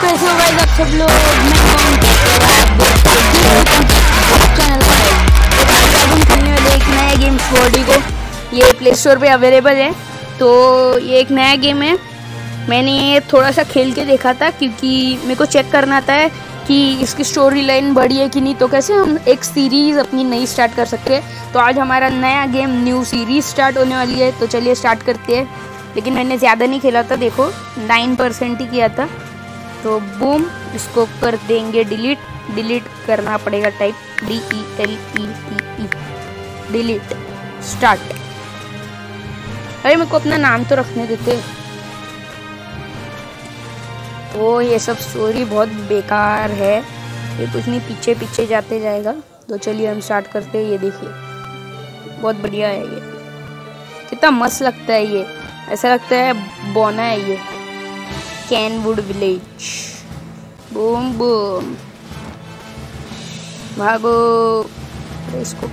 कैसे हो गाइस आप सब लोग। चैनल हम खेलने वाले एक नया गेम स्वॉर्डिगो। ये प्ले स्टोर पे अवेलेबल है। तो ये एक नया गेम है। मैंने ये थोड़ा सा खेल के देखा था क्योंकि मेरे को चेक करना था कि इसकी स्टोरी लाइन बड़ी है कि नहीं, तो कैसे हम एक सीरीज़ अपनी नई स्टार्ट कर सकते हैं। तो आज हमारा नया गेम न्यू सीरीज़ स्टार्ट होने वाली है। तो चलिए स्टार्ट करते हैं। लेकिन मैंने ज़्यादा नहीं खेला था, देखो 9% ही किया था। तो बूम, इसको कर देंगे डिलीट करना पड़ेगा, टाइप DELETE डिलीट स्टार्ट। अरे मेरे को अपना नाम तो रखने देते। ओ ये सब स्टोरी बहुत बेकार है, ये कुछ नहीं, पीछे पीछे जाते जाएगा। तो चलिए हम स्टार्ट करते हैं। ये देखिए बहुत बढ़िया है, ये कितना मस्त लगता है। ये ऐसा लगता है बोना है ये। कैनवुड विलेज, बूम बूम, भागो इसको।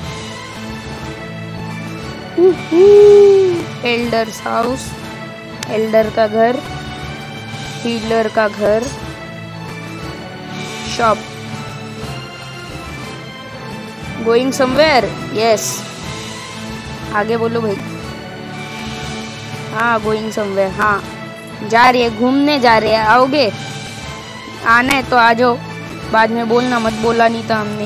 एल्डर्स हाउस, एल्डर का घर, हीलर का घर, शॉप, गोइंग समवेयर, यस आगे बोलो भाई। हाँ गोइंग समवेयर, हाँ जा रही है, घूमने जा रहे हैं। आओगे? आना है तो आ जाओ, बाद में बोलना मत, बोला नहीं था हमने।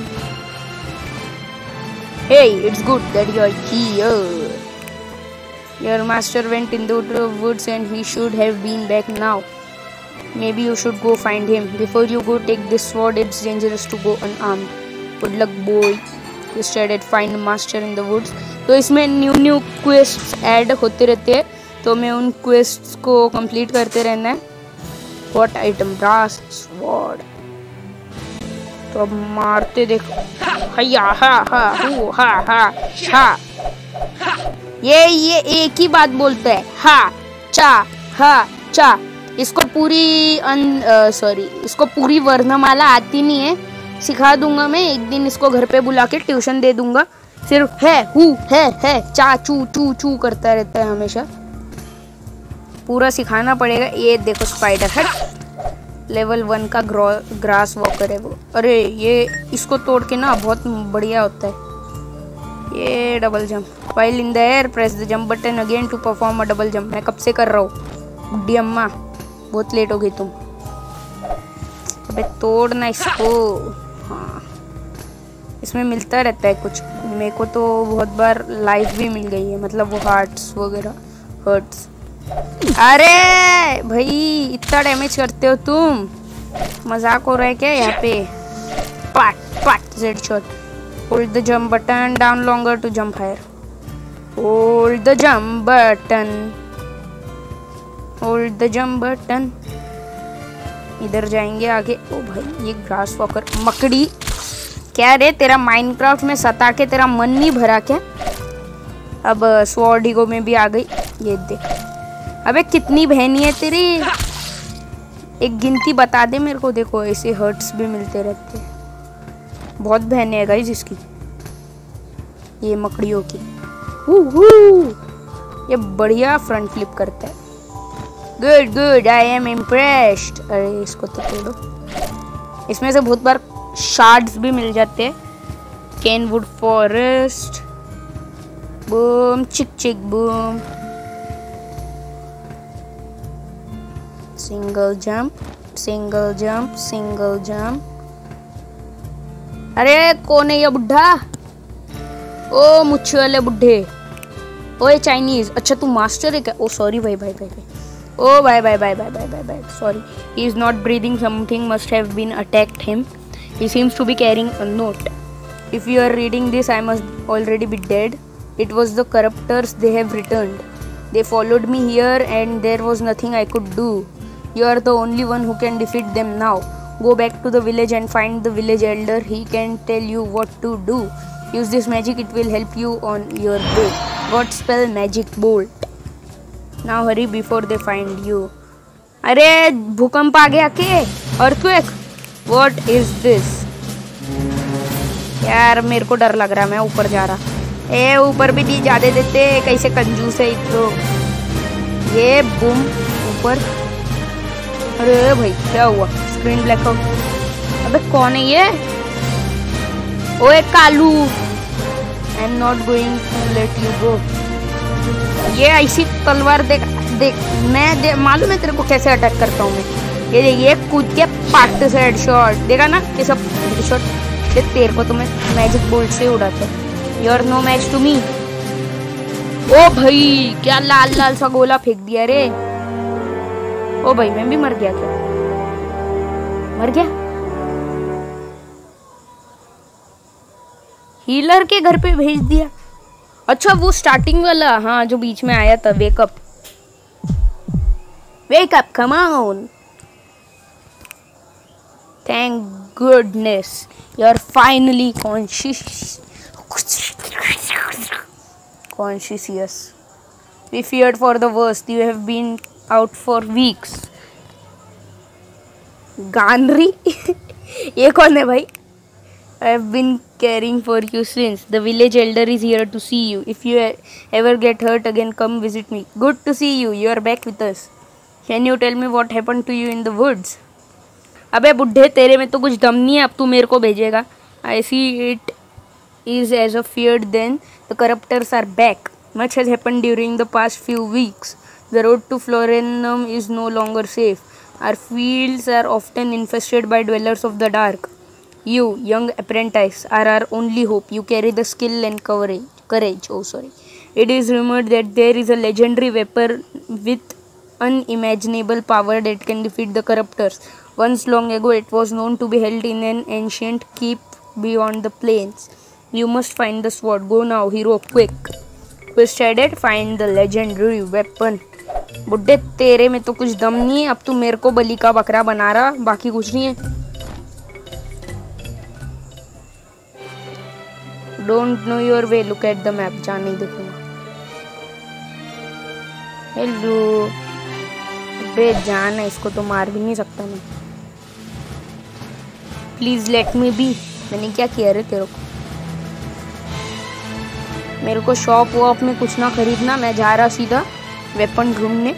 Hey, it's good that you are here. Your master went in the woods and he should have been back now. Maybe you should go find him. Before you go, take this sword. It's dangerous to go unarmed. Good luck, boy. You started find master in the woods. तो इसमें new क्वेस्ट्स add होते रहते हैं, तो मैं उन क्वेस्ट्स को complete करते रहना है। What item? Brass sword. तो अब मारते देखो। हैया हा हा हू हा हा हा। ये एक ही बात बोलता है, हा चा। इसको पूरी वर्णमाला आती नहीं है, सिखा दूंगा मैं एक दिन। इसको घर पे बुला के ट्यूशन दे दूंगा। सिर्फ है हु है चा चू चू चू करता रहता है हमेशा, पूरा सिखाना पड़ेगा। ये देखो स्पाइडर, हट, लेवल 1 का ग्रास वॉकर है वो। अरे ये इसको तोड़ के ना बहुत बढ़िया होता है। ये double jump, while in the air press the jump button again to perform a double jump. मैं कब से कर रहा हूँ बुड्ढी अम्मा, बहुत लेट हो गई तुम। अबे तोड़ना इसको। हाँ इसमें मिलता रहता है कुछ, मेरे को तो बहुत बार लाइफ भी मिल गई है, मतलब वो हार्ट्स वगैरह, हर्ट्स। अरे भाई इतना डैमेज करते हो तुम, मजाक हो रहा है क्या यहाँ पे? पाट जेड shot. Hold the jump button down longer to jump higher. Hold the jump button. इधर जाएंगे आगे। ओ भाई ये ग्रास वॉकर मकड़ी, क्या रे तेरा माइनक्राफ्ट में सता के तेरा मन नहीं भरा क्या? अब स्वॉर्डिगो में भी आ गई, ये देख। अबे कितनी बहनी है तेरी, एक गिनती बता दे मेरे को। देखो ऐसे हर्ट्स भी मिलते रहते हैं, बहुत बहने हैं गाइस इसकी, ये मकड़ियों की। ये बढ़िया फ्रंट फ्लिप करता है। Good I am impressed. अरे इसको तो तोड़ो। इसमें से बहुत बार शार्ड्स भी मिल जाते हैं। Kenwood forest, boom chick boom, single jump. अरे कौन है ये बुढ़ा? ओ मुच्छे वाले बुढ़े, ओए चाइनीज। अच्छा तू मास्टर है क्या? ओ सॉरी भाई। Oh bye sorry. He is not breathing, something must have been attacked him. He seems to be carrying a note. If you are reading this I must already be dead. It was the corruptors, they have returned. They followed me here and there was nothing I could do. You are the only one who can defeat them now. Go back to the village and find the village elder. He can tell you what to do. Use this magic, it will help you on your way. God spell magic bolt. Now hurry before they find you. अरे भूकंप आ गया के? Earthquake? What is this? यार मेरे को डर लग रहा है, मैं ऊपर जा रहा। ए ऊपर भी नहीं जाने देते, कैसे कंजूस है तो। ये बूम ऊपर। अरे भाई क्या हुआ? Screen blackout. अबे कौन है ये? ओए Kalu, I am not going to let you go. ये ऐसी तलवार देख देख, मैं मालूम है तेरे को कैसे अटैक करता हूँ मैं। ये कूद के पाट से हेडशॉट देखा ना, ये सब हेडशॉट। तेरे को तो मैं मैजिक बोल्ट से उड़ाता। You are no match to me. ओ भाई क्या लाल लाल सा गोला फेंक दिया रे। ओ भाई मैं भी मर गया क्या? मर गया? हीलर के घर पे भेज दिया। अच्छा वो स्टार्टिंग वाला, हाँ जो बीच में आया था। Wake up wake up come on. Thank goodness you are finally conscious. We feared for the worst. You have been out for weeks. गानरी ये कौन है भाई? I have been caring for you since. The village elder is here to see you. If you ever get hurt again, come visit me. Good to see you. You are back with us. Can you tell me what happened to you in the woods? अबे बुढ़े तेरे में तो कुछ दम नहीं है, अब तू मेरे को भेजेगा। I see it is as of feared then. The corruptors are back. Much has happened during the past few weeks. The road to Florenum is no longer safe. Our fields are often infested by dwellers of the dark. You, young apprentice, are our only hope. You carry the skill and courage. It is rumored that there is a legendary weapon with unimaginable power that can defeat the corruptors. Once long ago, it was known to be held in an ancient keep beyond the plains. You must find the sword. Go now, hero, quick. Decided, find the legendary weapon. बुड्ढे तेरे में तो कुछ दम नहीं है, अब तू मेरे को बलि का बकरा बना रहा, बाकी कुछ नहीं है। Don't know your way. Look at the map. जा नहीं देखूंगा। हेलो बे जान है, इसको तो मार भी नहीं सकता मैं। Please let me be. मैंने क्या किया रे तेरे को? मेरे को शॉप वॉप में कुछ ना खरीदना, मैं जा रहा सीधा वेपन ढूंढने।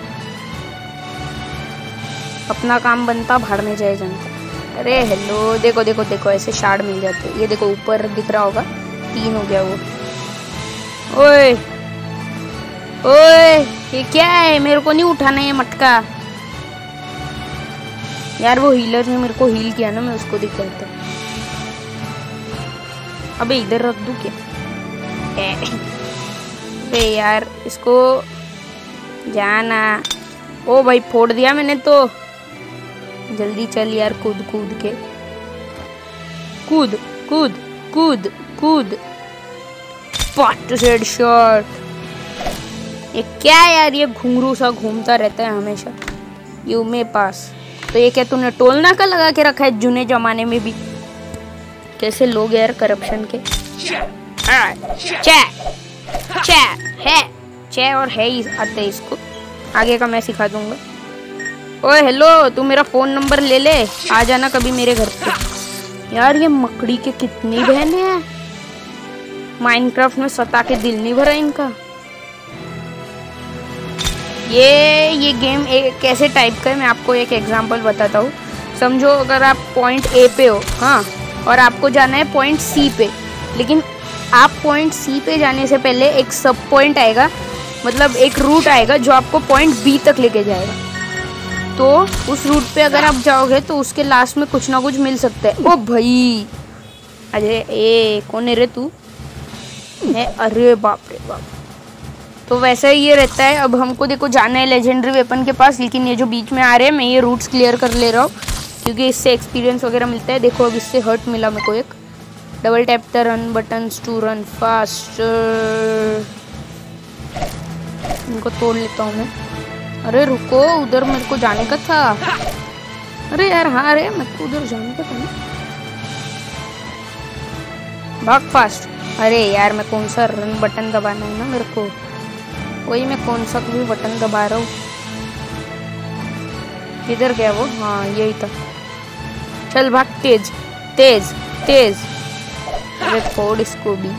अपना काम बनता, भाड़ने जाए जनता। अरे हेलो देखो देखो देखो, ऐसे शार्ड मिल जाते। ये देखो ऊपर दिख रहा होगा, 3 हो गया वो। ओए ओए ये क्या है? मेरे को नहीं उठाना ये मटका यार। वो हीलर ने मेरे को हील किया ना, मैं उसको दिखाता। अबे इधर रख दूं क्या? बे यार इसको जाना। ओ भाई फोड़ दिया मैंने तो। जल्दी चल यार, कूद कूद के कूद कूद कूद कूद। Pot headshot. ये क्या यार, ये घुंघरू सा घूमता रहता है हमेशा। यू में पास तो ये क्या तूने टोल नाका लगा के रखा है? जुने जमाने में भी कैसे लोग यार करप्शन के। चे और है ही आते इसको, आगे का मैं सिखा दूंगा। ओए हेलो, तू मेरा फोन नंबर ले ले, आ जाना कभी मेरे घर पे। यार ये मकड़ी के कितनी बहनें हैं, माइनक्राफ्ट में सता के दिल नहीं भरा इनका। ये गेम एक कैसे टाइप का है, मैं आपको एक एग्जांपल बताता हूँ। समझो अगर आप पॉइंट ए पे हो, हाँ, और आपको जाना है पॉइंट सी पे, लेकिन आप पॉइंट सी पे जाने से पहले एक सब पॉइंट आएगा, मतलब एक रूट आएगा जो आपको पॉइंट बी तक लेके जाएगा। तो उस रूट पे अगर आप जाओगे तो उसके लास्ट में कुछ ना कुछ मिल सकता है। ओ भाई अरे ए कौन है रे तू? है अरे बाप रे बाप। तो वैसा ही ये रहता है। अब हमको देखो जाना है लेजेंडरी वेपन के पास, लेकिन ये जो बीच में आ रहे हैं मैं ये रूट्स क्लियर कर ले रहा हूँ क्योंकि इससे एक्सपीरियंस वगैरह मिलता है। देखो अब इससे हर्ट मिला मेरे को एक। Double tap the run buttons to run fast. इनको तोड़ लेता हूँ मैं। अरे रुको, उधर मेरे को जाने का था। अरे यार हाँ रे, मेरे को उधर जाने का था ना। भाग फास्ट। अरे यार मैं कौन सा रन बटन दबाना है ना मेरे को, वही मैं कौन सा भी बटन दबा रहा हूँ। इधर गया वो, हाँ यही था। चल भाग, तेज तेज तेज। अरे फोड़ इसको भी।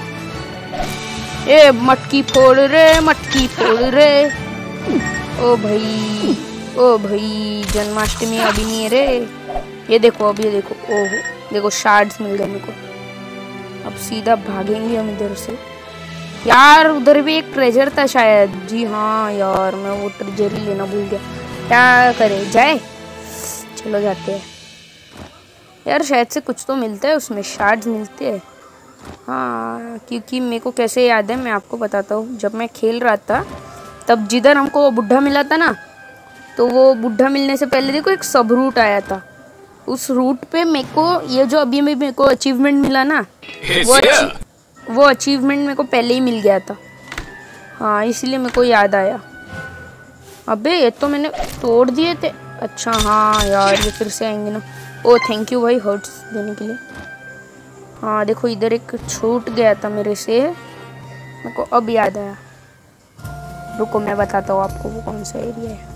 ए मटकी फोड़ रे, मटकी फोड़ रे। ओ भाई ओ भाई जन्माष्टमी अभी नहीं है रे। ये देखो अब, ये देखो, ओह देखो शार्ड्स मिल गए मेरे को। अब सीधा भागेंगे हम इधर से। यार उधर भी एक ट्रेजर था शायद। जी हाँ यार, मैं वो ट्रेजर ही लेना भूल गया। क्या करें, जाए? चलो जाते हैं यार। शायद से कुछ तो मिलता है उसमें, शार्ड्स मिलते हैं। हाँ, क्योंकि मेरे को कैसे याद है, मैं आपको बताता हूँ। जब मैं खेल रहा था तब जिधर हमको वो बुढ़ा मिला था ना, तो वो बुढ़ा मिलने से पहले देखो एक सब रूट आया था। उस रूट पे मेरे को ये जो अभी में मेरे को अचीवमेंट मिला ना, वो अचीवमेंट मेरे को पहले ही मिल गया था। हाँ इसलिए मेरे को याद आया। अबे ये तो मैंने तोड़ दिए थे। अच्छा हाँ यार, ये फिर से आएंगे ना। ओ थैंक यू भाई हर्ट्स देने के लिए। हाँ देखो इधर एक छूट गया था मेरे से, मेरे को अब याद आया। रुको मैं बताता हूँ आपको वो कौन सा एरिया है।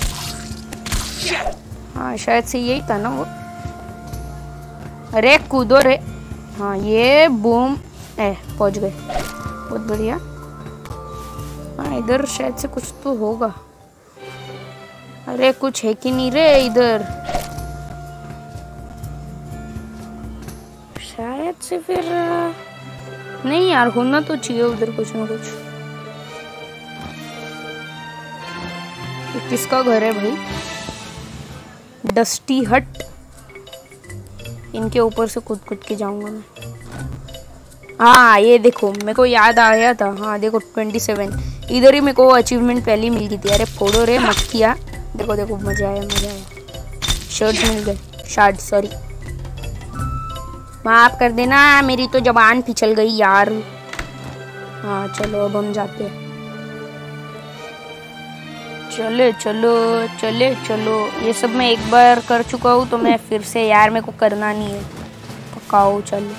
हाँ शायद से यही था ना वो। अरे कूदो रे। हाँ ये बूम, पहुंच गए, बहुत बढ़िया। हाँ इधर शायद से कुछ तो होगा। अरे कुछ है कि नहीं रे इधर? शायद से फिर नहीं यार, होना तो चाहिए उधर कुछ ना कुछ। ये किसका घर है भाई? डस्टी हट। इनके ऊपर से कूद कूद के जाऊंगा मैं। हाँ ये देखो मेरे को याद आ गया था। हाँ देखो 27 इधर ही मेरे को अचीवमेंट पहले मिल गई थी। अरे फोड़ो रे मत किया। देखो देखो मजा आया, मजा आया। शर्ट्स मिल गए, शार्ड सॉरी, माफ कर देना, मेरी तो जबान फिसल गई यार। हाँ चलो अब हम जाते हैं। चले चलो चले चलो। ये सब मैं एक बार कर चुका हूँ तो मैं फिर से यार मेरे को करना नहीं है। पकाओ चलो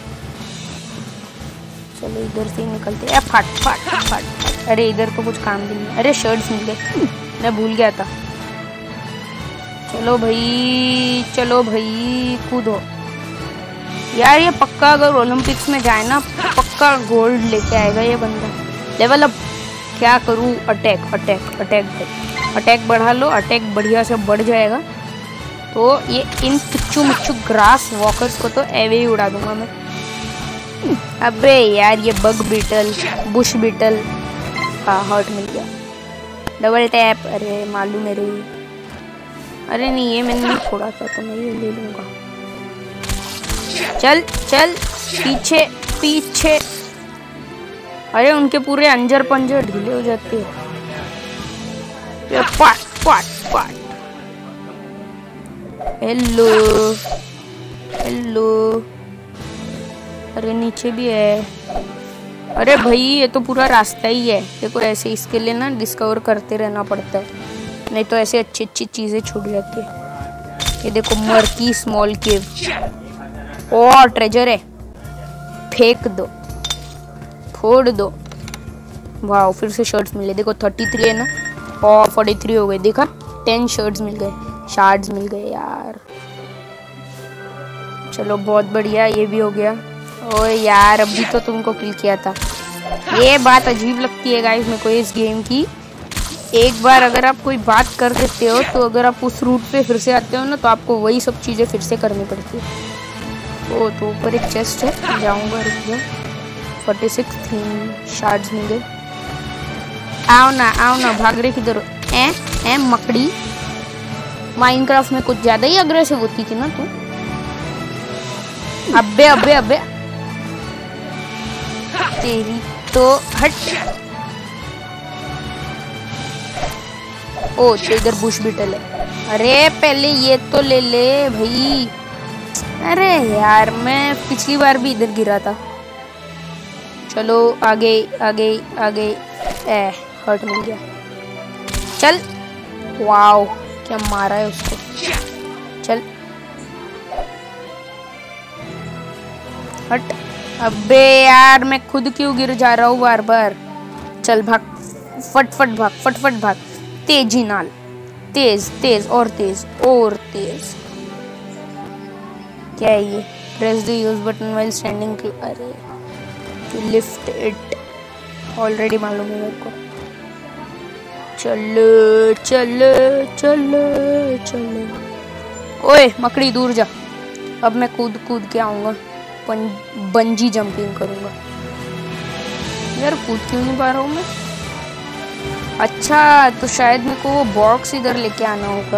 चलो इधर से ही निकलते हैं। फट फट फट। अरे इधर तो कुछ काम भी नहीं। अरे शर्ट्स मिल गए, मैं भूल गया था। चलो भाई चलो भाई कूदो यार। ये पक्का अगर ओलंपिक्स में जाए ना, पक्का गोल्ड लेके आएगा ये बंदा। लेवल अप क्या करूँ? अटैक अटैक अटैक भाई, अटैक बढ़ा लो। अटैक बढ़िया से बढ़ जाएगा तो ये इन पिच्चू मिच्चू ग्रास वॉकर्स को तो एवे ही उड़ा दूंगा मैं। अबे यार ये बग बीटल, बुश बीटल। हाँ हर्ट मिल गया, डबल टैप। अरे मालूम मेरे, अरे नहीं ये मैंने नहीं छोड़ा था तो मैं ये ले लूंगा। चल चल पीछे पीछे। अरे उनके पूरे अंजर पंजर ढीले हो जाते हैं। पाट पाट पाट। Hello hello. अरे नीचे भी है। अरे भाई ये तो पूरा रास्ता ही है। देखो ऐसे इसके लिए ना डिस्कवर करते रहना पड़ता है, नहीं तो ऐसे अच्छी अच्छी चीजें छूट जाती है। ये देखो मर्की स्मॉल केव। और ट्रेजर है, फेंक दो, फोड़ दो। वाह फिर से शर्ट्स मिले। देखो 33 है ना, और 43 हो गए। देखा 10 शर्ट्स मिल गए, शार्ड्स मिल गए यार। चलो बहुत बढ़िया, ये भी हो गया। ओए यार अभी तो तुमको किल किया था। ये बात अजीब लगती है गाइस मेरे को इस गेम की। एक बार अगर आप कोई बात कर देते हो तो अगर आप उस रूट पे फिर से आते हो ना तो आपको वही सब चीज़ें फिर से करनी पड़ती है। ओ तो ऊपर एक चेस्ट है, जाऊंगा रुक जाओ। 46 शार्ड्स मिल गए। आओ ना भाग रहे किधर? ए मकड़ी। माइनक्राफ्ट में कुछ ज्यादा ही अग्रेसिव होती थी ना तू। अबे अबे अबे तेरी तो हट। ओ तो इधर बुश बीटल है। अरे पहले ये तो ले ले भाई। अरे यार मैं पिछली बार भी इधर गिरा था। चलो आगे आगे आगे। हर्ट मिल गया। चल वाओ क्या मारा है उसको। चल हट। अबे यार मैं खुद क्यों गिर जा रहा हूँ बार बार। चल भाग, फटफट भाग, फटफट भाग, तेजी नाल, तेज तेज और तेज और तेज। क्या है ये? Press the use button while standing. अरे टू लिफ्ट इट, ऑलरेडी मालूम है मेरे को। चलो चलो चलो चलो। ओए मकड़ी दूर जा। अब मैं कूद कूद के आऊंगा, बंजी जंपिंग करूंगा। यार कूद क्यों नहीं पा रहा हूँ मैं? अच्छा तो शायद मेरे को वो बॉक्स इधर लेके आना होगा।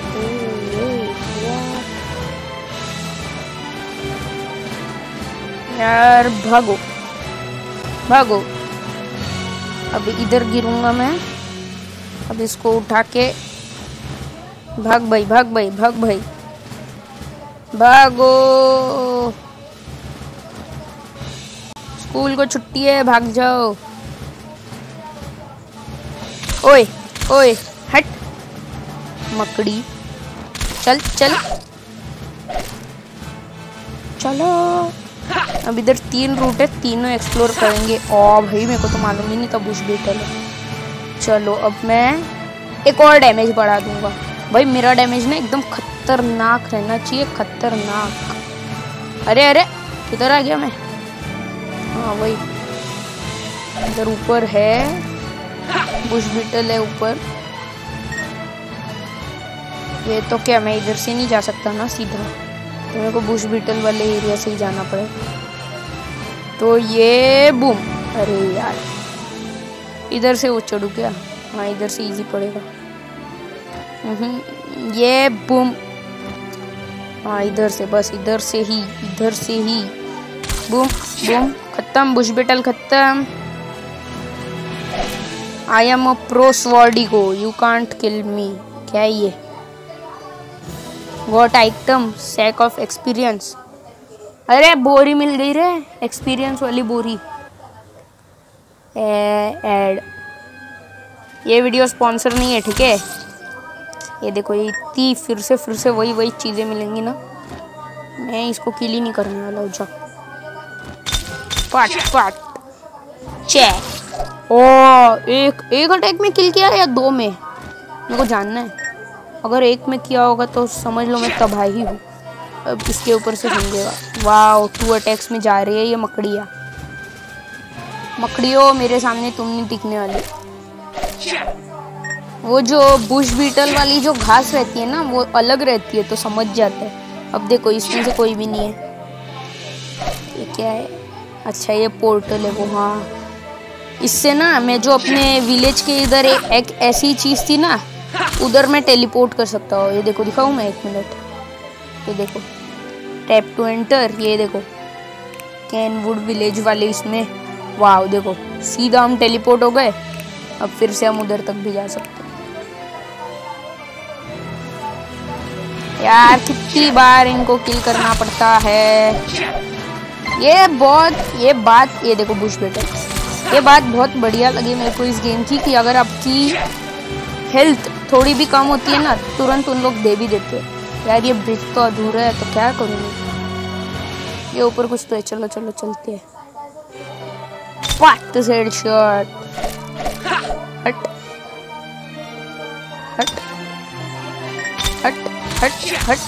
यार भागो भागो। अब इधर गिरूंगा मैं। अब इसको उठा के भाग भाई भाग भाई भाग भाई भागो। स्कूल को छुट्टी है, भाग जाओ। ओए ओए हट मकड़ी। चल चल चलो। अब इधर 3 रूट है, तीनों एक्सप्लोर करेंगे। ओ भाई मेरे को तो मालूम ही नहीं था बुश बीटल है। चलो अब मैं एक और डैमेज बढ़ा दूंगा। भाई मेरा डैमेज ना एकदम खतरनाक रहना चाहिए, खतरनाक। अरे अरे किधर आ गया मैं? हाँ वही इधर ऊपर है, बुश बीटल है ऊपर। ये तो क्या मैं इधर से नहीं जा सकता ना सीधा, तो मेरे को बुश बीटल वाले एरिया से ही जाना पड़ेगा। तो ये बूम। अरे यार इधर से वो चढ़ू क्या? हाँ इधर से इजी पड़ेगा। ये बूम। हाँ इधर से, बस इधर से ही बूम बूम। खत्म, बुश बीटल खत्म। I am a pro Swordigo, you can't kill me. क्या है ये? What item? Sack of experience. अरे बोरी मिल गई रे, एक्सपीरियंस वाली बोरी। ऐड। ये वीडियो स्पॉन्सर नहीं है, ठीक है? ये देखो ये इतनी फिर से वही चीजें मिलेंगी ना। मैं इसको किल ही नहीं करने वाला हूँ। जा पट पट चेक। ओ एक अटैक में किल किया या 2 में? मेरे को जानना है। अगर 1 में किया होगा तो समझ लो मैं तबाही हूँ। अब इसके ऊपर से समझेगा। वाह 2 अटैक्स में जा रही है ये मकड़िया। मकड़ियों मेरे सामने तुम नहीं टिकने वाली। वो जो बुश बीटल वाली जो घास रहती है ना वो अलग रहती है, तो समझ जाते हैं। अब देखो इसमें से कोई भी नहीं है। ये क्या है? अच्छा ये पोर्टल है वो। हाँ इससे ना मैं जो अपने विलेज के इधर एक ऐसी चीज थी ना, उधर मैं टेलीपोर्ट कर सकता हूँ। ये देखो दिखाऊँ मैं? 1 मिनट। ये देखो टैप टू एंटर। ये देखो कैनवुड विलेज वाले इसमें। वाह देखो सीधा हम टेलीपोर्ट हो गए। अब फिर से हम उधर तक भी जा सकते हैं। यार कितनी बार इनको किल करना पड़ता है। ये देखो बुश बीटल। ये बात बहुत बढ़िया लगी मेरे को इस गेम की कि अगर आपकी हेल्थ थोड़ी भी कम होती है ना, तुरंत उन लोग दे भी देते हैं। यार ये ब्रिज तो अधूरा है, तो क्या करूँगी? ये ऊपर कुछ तो है। चलो चलो चलते हैं। What is headshot? हट हट हट हट हट।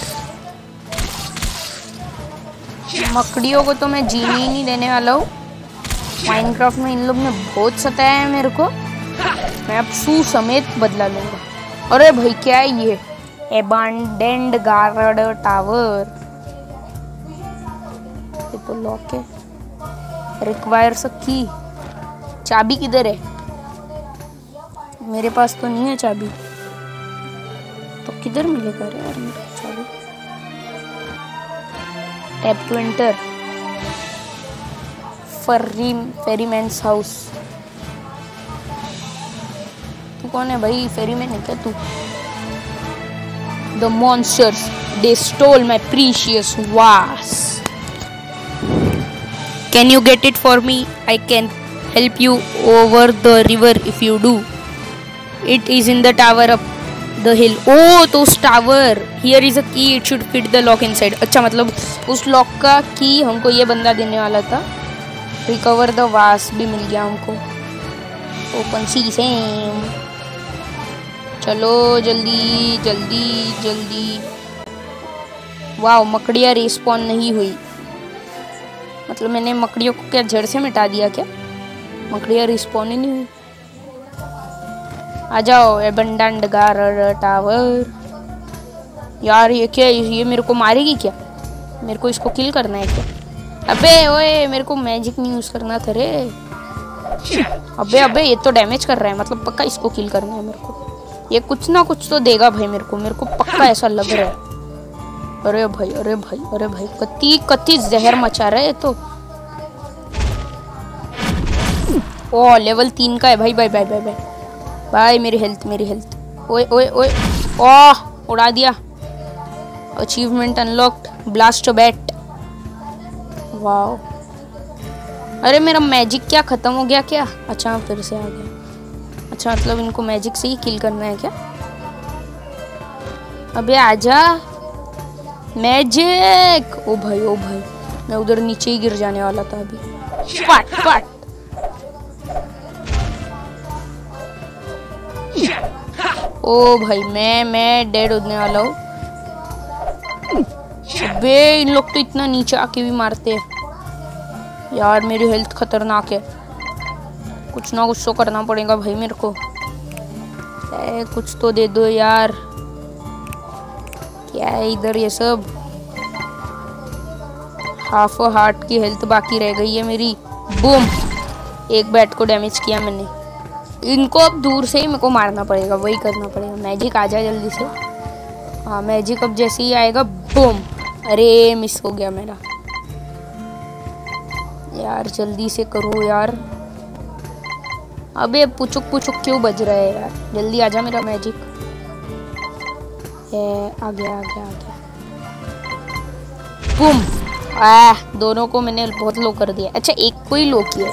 मकड़ियों को तो मैं जीने ही नहीं देने वाला हूँ। माइनक्राफ्ट में इन लोग ने बहुत सताया है मेरे को। मैं अब सू समेत बदला लूंगा। अरे भाई क्या है ये? Abandoned guard tower. ये तो लॉक है। रिक्वायर की चाबी किधर है? मेरे पास तो नहीं है चाबी, तो किधर मिलेगा यार मेरे को चाबी? Tap to enter. Ferryman's house. तू कौन है भाई? फेरीमैन है क्या तू? The monsters, they stole my precious vase. Can you get it for me? I can help you over the river if you do. It is in the tower up the hill. Oh, तो उस tower. Here is a key. It should fit the lock inside. अच्छा मतलब उस lock का की हमको ये बंदा देने वाला था। Recover the vase भी मिल गया हमको। Open seam. चलो जल्दी जल्दी जल्दी। वाह मकड़ियाँ रिस्पॉन नहीं हुई। मतलब मैंने मकड़ियों को क्या जड़ से मिटा दिया क्या? मकड़ियाँ रिस्पॉन ही नहीं हुई। आ जाओ एबंडेंट गार्ड टावर। यार ये क्या, ये मेरे को मारेगी क्या? मेरे को इसको किल करना है क्या? अबे ओए, मेरे को मैजिक नहीं यूज करना था रे। अबे अबे, ये तो डैमेज कर रहा है, मतलब पक्का इसको किल करना है मेरे को। ये कुछ ना कुछ तो देगा भाई मेरे को पक्का ऐसा लग रहा है। अरे भाई अरे भाई अरे भाई, कत्ती कत्ती जहर मचा रहा है तो। ओ लेवल 3 का है भाई। बाय बाय बाय बाय भाई, मेरी हेल्थ। ओए ओए ओए, ओह उड़ा दिया। Achievement unlocked, blast bat. Wow, अरे मेरा मैजिक क्या खत्म हो गया क्या? अच्छा फिर से आ गया। अच्छा मतलब इनको मैजिक से ही किल करना है क्या? अबे आजा मैजिक। ओ भाई मैं उधर नीचे ही गिर जाने वाला था अभी। फट फट। ओ भाई मैं डेड होने वाला हूँ। अबे इन लोग तो इतना नीचे आके भी मारते हैं यार। मेरी हेल्थ खतरनाक है, कुछ ना कुछ तो करना पड़ेगा भाई मेरे को। कुछ तो दे दो यार। क्या है इधर ये सब? हाफ हार्ट की हेल्थ बाकी रह गई है मेरी। बूम, एक बैट को डैमेज किया मैंने। इनको अब दूर से ही मेरे को मारना पड़ेगा, वही करना पड़ेगा। मैजिक आ जाए जल्दी से। हाँ मैजिक अब जैसे ही आएगा, बूम। अरे मिस हो गया मेरा यार, जल्दी से करो यार। अबे पुचुक क्यों बज रहा है यार? जल्दी आजा मेरा मैजिक। आ गया। बूम। दोनों को मैंने बहुत लो कर दिया। अच्छा एक को ही लो किया।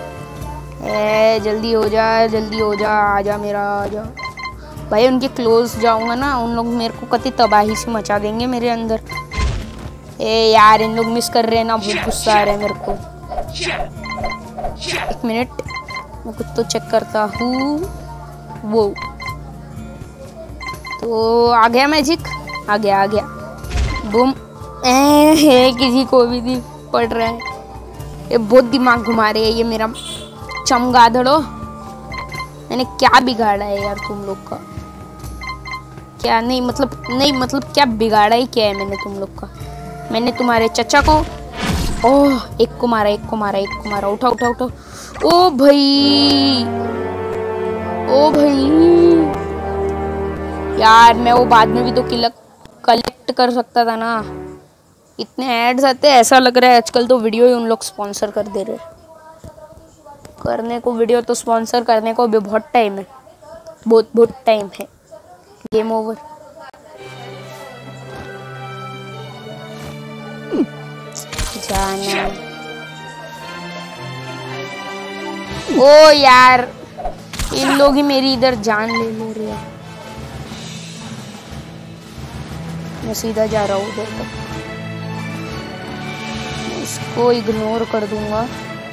जल्दी हो जा, आजा मेरा आजा भाई। उनके क्लोज जाऊंगा ना, उन लोग मेरे को कति तबाही से मचा देंगे मेरे अंदर। यार इन लोग मिस कर रहे हैं ना, बहुत गुस्सा आ रहा है मेरे को। एक मिनट, मैं कुछ तो चेक करता हूँ। वो तो आ गया मैजिक, आ गया। बूम। किसी को भी नहीं पड़ रहा है। ये बहुत दिमाग घुमा रहे है ये मेरा चमगादड़ो। मैंने क्या बिगाड़ा है यार तुम लोग का? क्या नहीं मतलब क्या बिगाड़ा ही क्या है मैंने तुम लोग का? मैंने तुम्हारे चचा को एक को मारा। उठा। ओ भाई यार, मैं वो बाद में भी तो कलेक्ट कर सकता था ना। इतने एड्स आते हैं, ऐसा लग रहा है आजकल तो वीडियो ही उन लोग स्पॉन्सर कर दे रहे। करने को वीडियो तो स्पॉन्सर करने को भी बहुत टाइम है, बहुत टाइम है। Game over. जाना। ओ यार, इन लोग ही मेरी इधर जान ले रहे हैं। मैं सीधा जा रहा हूँ उधर तक। इसको इग्नोर कर दूंगा,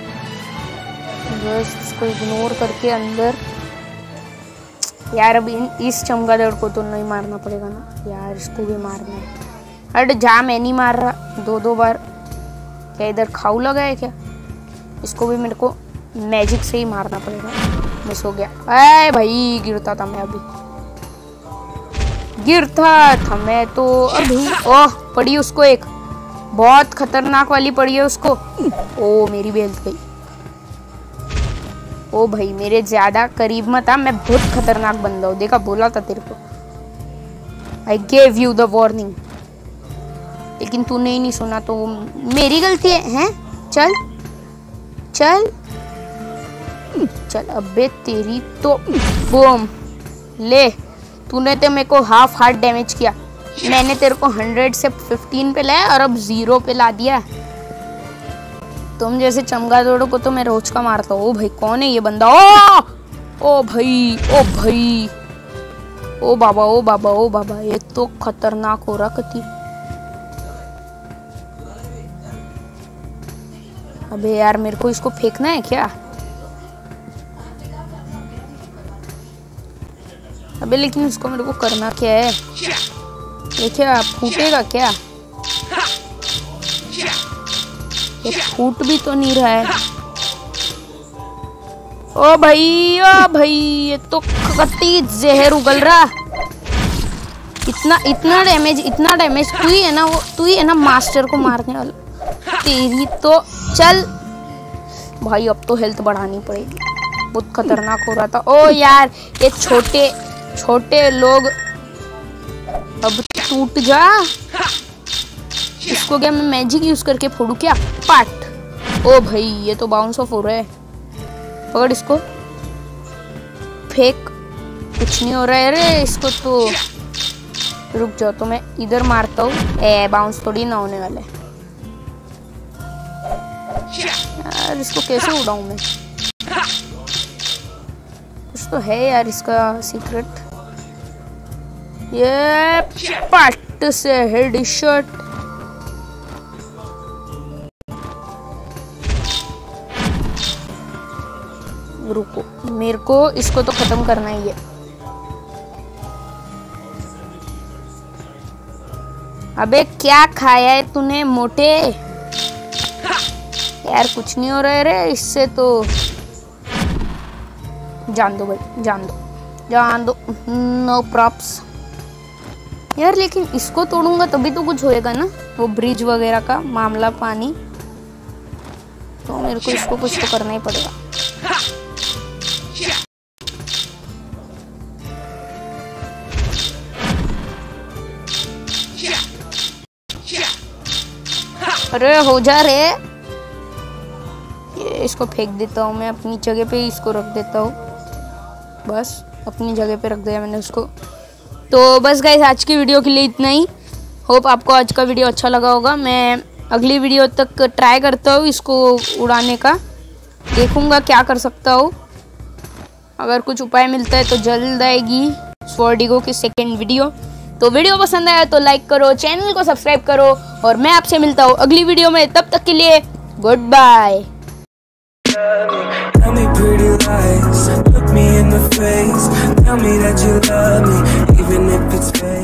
बस इसको इग्नोर करके अंदर। यार अब इस चमगादड़ को तो नहीं मारना पड़ेगा ना यार, इसको भी मारना है। हट जा, मैं नहीं मार रहा 2 बार। क्या इधर खाऊ लगा है क्या? इसको भी मेरे को मैजिक से ही मारना पड़ेगा। मिस हो गया। अरे भाई गिरता था मैं तो अभी। ओह पड़ी उसको, एक बहुत खतरनाक वाली पड़ी है उसको। ओ मेरी भी हेल्थ गई। ओ भाई मेरे ज्यादा करीब मत आ, मैं बहुत खतरनाक बंदा हूँ। देखा, बोला था तेरे को। I gave you the warning, लेकिन तूने ही नहीं सुना तो मेरी गलती है। हैं? चल। अबे तेरी तो बूम। ले, तूने तो मेरे को हाफ हार्ट डैमेज किया। मैंने तेरे को 100 से 15 पे लाया और अब 0 पे ला दिया। तुम जैसे चमगादड़ों को तो मैं रोज का मारता हूँ। ओ भाई कौन है ये बंदा? ओ भाई ओ बाबा, ये तो खतरनाक हो रहा कती। अबे यार, मेरे को इसको फेंकना है क्या? अबे लेकिन इसको मेरे को करना क्या है? ये क्या फूटेगा क्या? ये फूट भी तो नहीं रहा है। ओ भाई ये तो कत्ती जहर उगल रहा। इतना डैमेज तू ही है ना, वो तू ही है ना मास्टर को मारने वाला। तेरी तो चल भाई, अब तो हेल्थ बढ़ानी पड़ेगी, बहुत खतरनाक हो रहा था। ओ यार ये छोटे लोग, अब टूट जा। इसको क्या मैं मैजिक यूज करके फोड़ू क्या? पाट। ओ भाई ये तो बाउंस ऑफ हो रहा है। पकड़ इसको, फेंक, कुछ नहीं हो रहा है रे इसको तो। रुक जाओ तो मैं इधर मारता हूँ। बाउंस थोड़ी ना होने वाला है यार, इसको कैसे उड़ाऊं मैं? कुछ तो है यार इसका सीक्रेट। ये पट से हेड शॉट। रुको, मेरे को इसको तो खत्म करना ही है। अबे क्या खाया है तूने मोटे? यार कुछ नहीं हो रहा है रे इससे तो। जान दो भाई, जान दो, नो प्रॉप्स यार। लेकिन इसको तोड़ूंगा तभी तो कुछ होएगा ना, वो ब्रिज वगैरह का मामला, पानी। तो मेरे को इसको कुछ तो करना ही पड़ेगा। अरे हो जा रे। ये इसको फेंक देता हूँ मैं अपनी जगह पे, इसको रख देता हूँ। बस अपनी जगह पे रख दिया मैंने उसको। तो बस गाइस आज की वीडियो के लिए इतना ही। होप आपको आज का वीडियो अच्छा लगा होगा। मैं अगली वीडियो तक ट्राई करता हूँ इसको उड़ाने का, देखूंगा क्या कर सकता हूँ। अगर कुछ उपाय मिलता है तो जल्द आएगी स्वॉर्डिगो की सेकेंड वीडियो। तो वीडियो पसंद आया तो लाइक करो, चैनल को सब्सक्राइब करो, और मैं आपसे मिलता हूँ अगली वीडियो में। तब तक के लिए goodbye. Tell me pretty lies, look me in the face, tell me that you love me, even if it's fake.